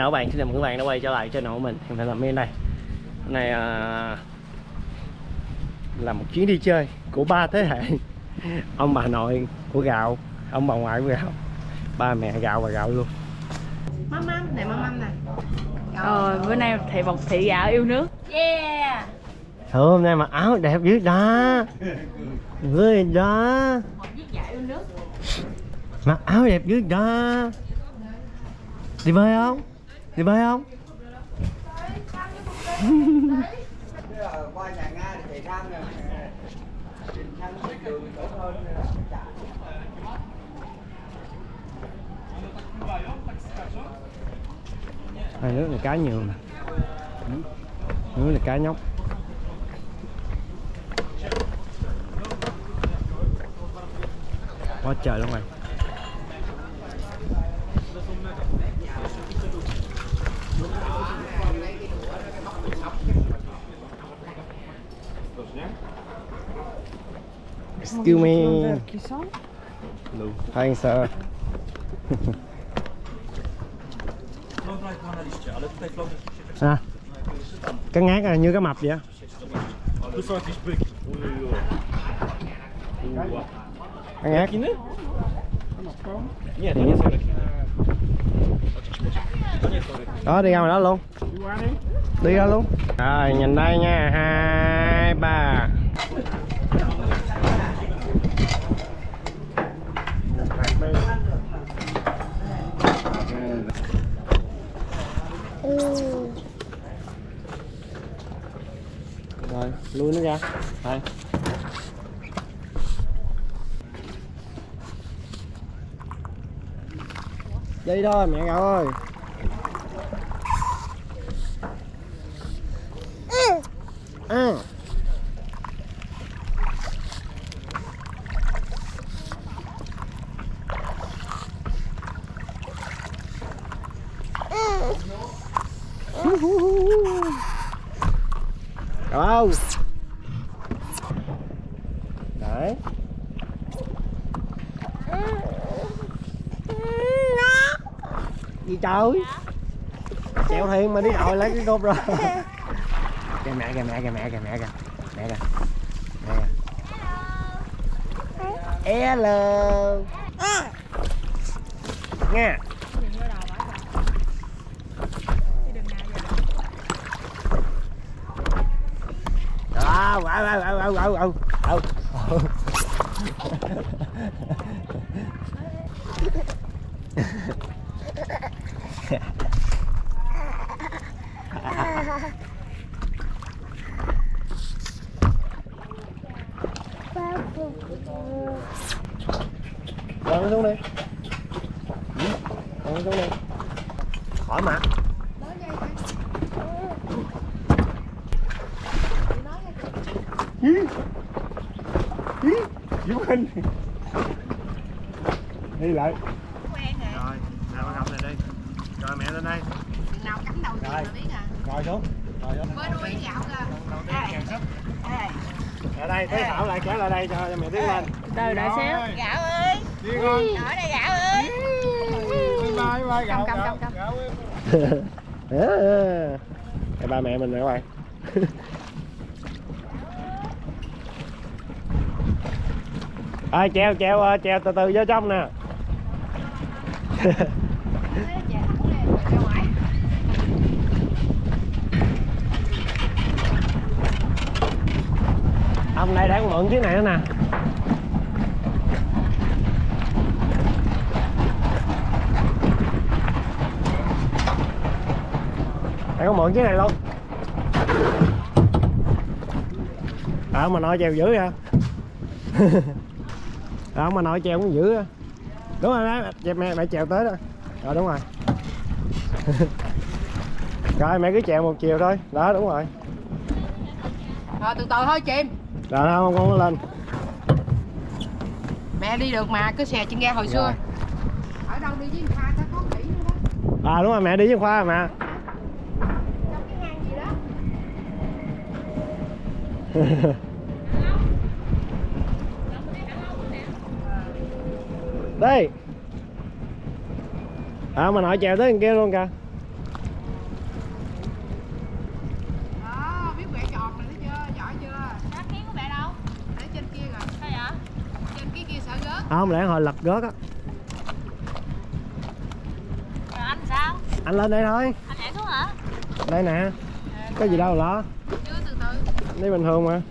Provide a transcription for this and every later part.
các bạn, xin chào mừng các bạn đã quay trở lại channel của mình. Hiện tại là bên đây. Hôm nay là một chuyến đi chơi của 3 thế hệ. Ông bà nội của Gạo, ông bà ngoại của Gạo, ba mẹ Gạo và Gạo luôn. Mắm này, mắm này. Bữa nay thị Gạo yêu nước. Yeah. Hôm nay mặc áo đẹp dữ đó. Người đó. Mặc áo đẹp dữ đó. Đi bơi không? Đi bơi không? Qua nhà Nga thì chạy sang đường tốt hơn. Hai nước này cá nhiều nè. Nước này cá nhóc. Quá trời luôn rồi. Excuse me. Hi sir. À, cá ngát là như cá mập vậy. Cá ngát. Đó, đi ra ngoài đó luôn. Đi ra luôn. Rồi, nhìn đây nha. 2, 3. Rồi, lui nó ra. Đây. Đi thôi mẹ Gạo ơi. Đâu? Đấy. Gì trời? Chèo thuyền mà đi đòi lấy cái cốt rồi. Kìa mẹ kìa. Mẹ kìa. Hello. Nghe. Quăng nó xuống đi. Quăng nó xuống đi. Khỏi mà. Giúp anh. Đi lại. Rồi, nào con cầm này đi. Rồi mẹ lên đây. Chừng nào cắm đầu tiên là biết à. Ngồi xuống. Với đuôi Gạo kìa. Ở đây, Thế Thảo lại kéo lại đây cho mẹ tiến lên. Từ đợi xíu. Gạo ơi. Đi con. Ở đây Gạo ơi. Bye Gạo. Cầm. Đây ba mẹ mình rồi các bạn. Treo từ từ vô trong nè. Ông đây đang mượn chiếc này nữa nè. Đây có mượn chiếc này luôn. Ông mà nội treo dữ ha. Ông mà nội treo cũng dữ á. Đúng rồi đó, mẹ treo tới đó. Rồi đúng rồi. Rồi mẹ cứ treo một chiều thôi. Đó đúng rồi. Rồi từ từ thôi chìm. Rồi không con lên. Mẹ đi được mà, cứ xè chân ga hồi xưa. Ở đâu đi với Khoa ta có kỹ nữa đó. À đúng rồi, mẹ đi với Khoa mà. Trong cái hang gì đó. Đi. Mà nội chèo tới bên kia luôn kìa. Không lẽ hồi lật rớt á. Rồi anh sao? Anh lên đây thôi. Anh nhảy xuống hả? Đây nè. Có gì đâu lo. Chưa từ từ. Đi bình thường mà.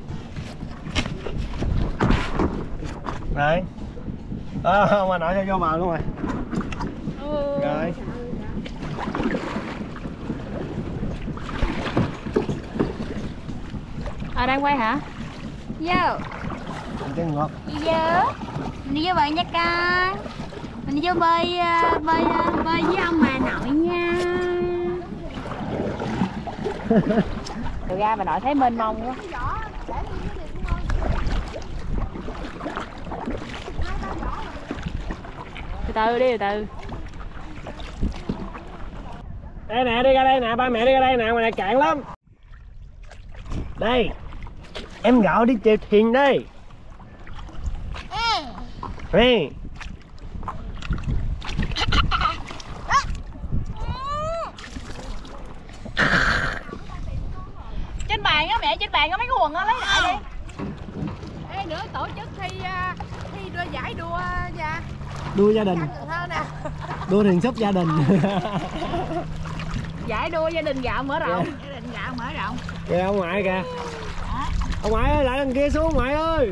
Rồi. Ông bà nội cho vô bờ luôn rồi. Rồi. Đang quay hả? Vô. Anh chân ngọt. Đi vô. Mình đi vô bơi nha con. Mình đi vô bơi bơi với ông bà nội nha. Từ ra bà nội thấy mênh mông quá. Từ từ đi, từ từ. Đây nè, đi ra đây nè, ba mẹ đi ra đây nè, ngoài này cạn lắm. Đây. Em gọi đi chèo thuyền đây. Đi. Trên bàn á mẹ, trên bàn có mấy cái quần á, lấy lại đi. Ê, nữa tổ chức thi đua giải đua nha. Đua gia đình. Cần Thơ nè. Đua thuyền súp gia đình. Giải đua gia đình gạo mở rộng. Gia đình gạo mở rộng. Kìa ông ngoại kìa. Ông ngoại ơi, lại đằng kia xuống ngoại ơi.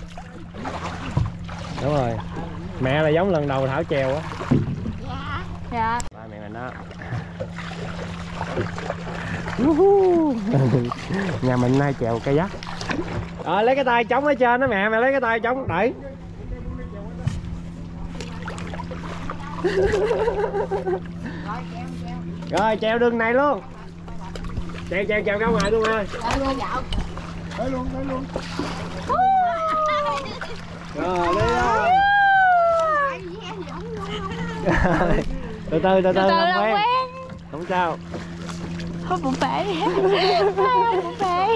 Đúng rồi. Mẹ là giống lần đầu Thảo chèo á. Dạ. Ba mẹ mình đó. Nhà mình nay chèo cây dắt. Rồi lấy cái tay chống ở trên đó mẹ, mẹ lấy cái tay chống đẩy. Rồi treo đường này luôn. Treo ra ngoài luôn ơi. Tới luôn. Rồi đi rồi. từ từ làm quen. Không sao. Thôi bụng phệ. Bụng phệ.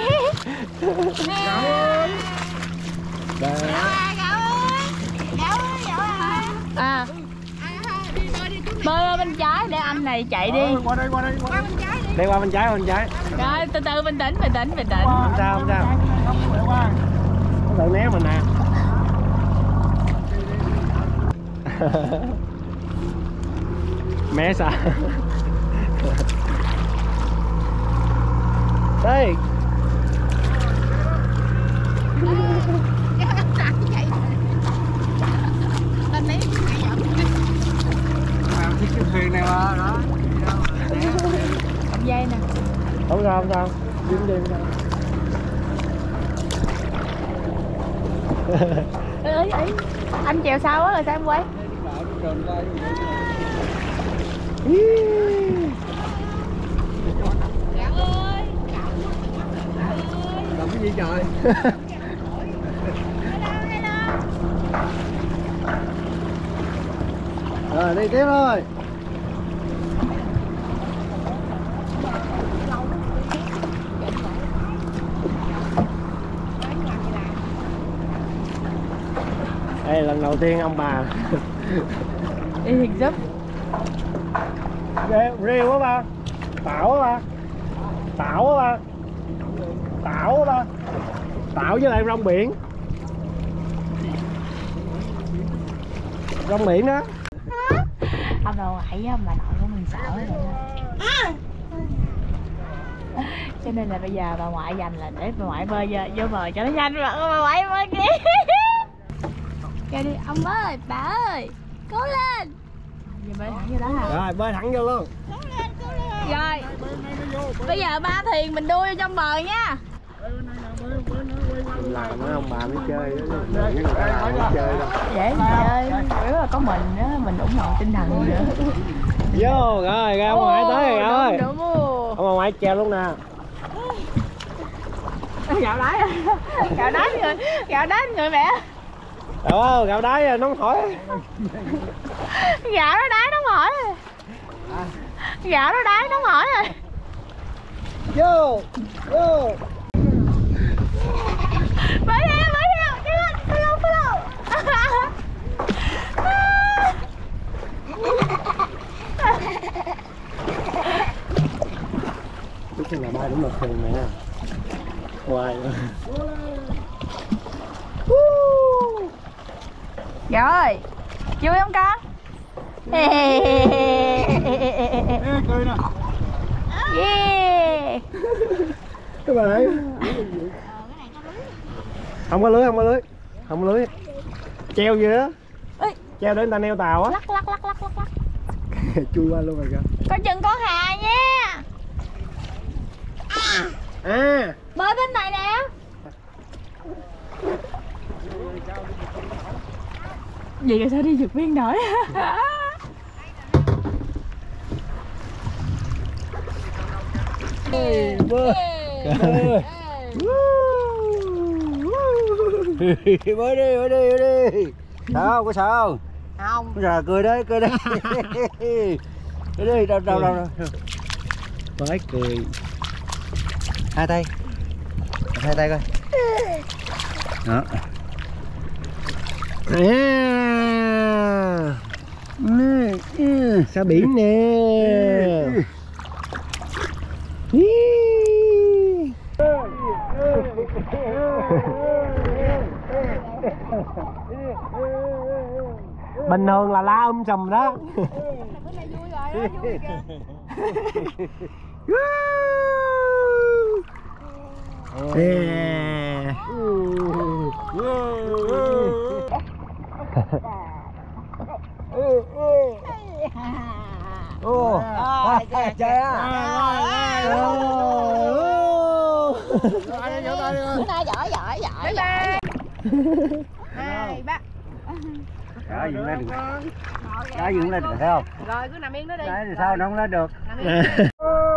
À. Bơi bên trái để anh này chạy đi. Qua đây. Đi qua bên trái. Rồi từ từ bình tĩnh. Không sao. Tự né mình nè. Mẹ sao? Đây. Cái thuyền này mà đó. Cầm dây nè. Không sao. Dính đi. Ấy. Anh chèo sao á rồi sao em quay? Làm cái gì trời? Rồi đi tiếp thôi. Đây lần đầu tiên ông bà Đi hình giúp. Riêu quá ba. Tảo quá ba. Tảo với lại rong biển. Rong biển đó. Ông bà ngoại với ông bà nội của mình sợ rồi đó. Cho nên là bây giờ bà ngoại dành là để bà ngoại bơi vô bờ cho nó nhanh, bà ngoại bơi kia. Kêu đi ông ơi, bà ơi, cố lên. Giờ bơi thẳng vô đó hả? Rồi bơi thẳng vô luôn. Rồi bây giờ ba thuyền mình đua vô trong bờ nha. Làm nó ông bà mới chơi đó. Người ta làm mới chơi đâu. Dễ chơi, chủ yếu là có mình đó, mình ủng hộ tinh thần nữa. Vô rồi ra ông ngoại tới rồi ơi. Đúng. Ông ngoại treo luôn nè. Gạo đá người mẹ. Đâu gạo đáy nóng hổi. Gạo nó đáy nóng hổi rồi. Gạo nó đáy nóng hổi rồi. Vô. Bơi theo, đi lên, follow. Cái là ba đúng là thuyền mẹ. Hoài nữa. Rồi, vui không con? Cười nè. Yeah. Các bạn thấy không có lưới, không có lưới, không có lưới, treo gì đó. Ê. Treo để người ta neo tàu á. Lắc lắc lắc lắc lắc lắc. Chui qua luôn rồi kìa. Coi chừng con Hà nha. À Bơi bên này nè. Vậy rồi sao đi vượt biên nổi? bơi bơi đi, bơi đi, bơi đi. Sao có sao Không. giờ cười đấy, cười đấy. Cười đi, đâu đâu đâu mới cười. Hai tay coi đó. Sao biển nè. Bình thường là la sùm đó. Bữa nay vui rồi đó, vui kìa. Trời ơi. Bữa nay giỏi giỏi giỏi. Hai, ba. Đó dựng lên được. Đó dựng lên được thấy không? Rồi cứ nằm yên đó đi. Đấy thì sao nó không lên được. Nằm yên.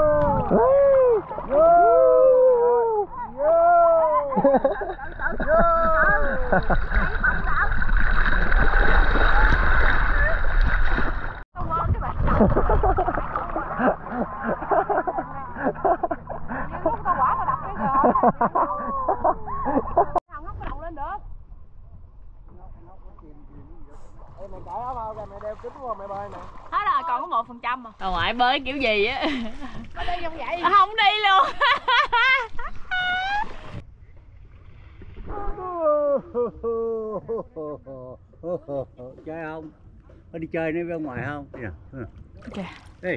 Thằng ngóc cái đầu lên được. Ê, mày cởi áo phao ra, mày đeo kính qua mày bơi nè. Hết rồi, còn có 1% à. Rồi ngoại bơi kiểu gì á. Có đi không vậy? Không đi luôn. Chơi không? Có đi chơi nữa với ông ngoại không? Okay. Đi.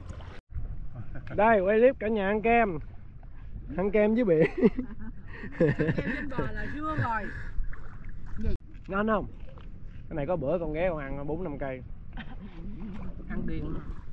Đây quay clip cả nhà ăn kem. Ăn kem với biển. Kem trên bờ là chưa rồi. Ngon không? Cái này có bữa con ghé con ăn 4-5 cây. Ăn điền.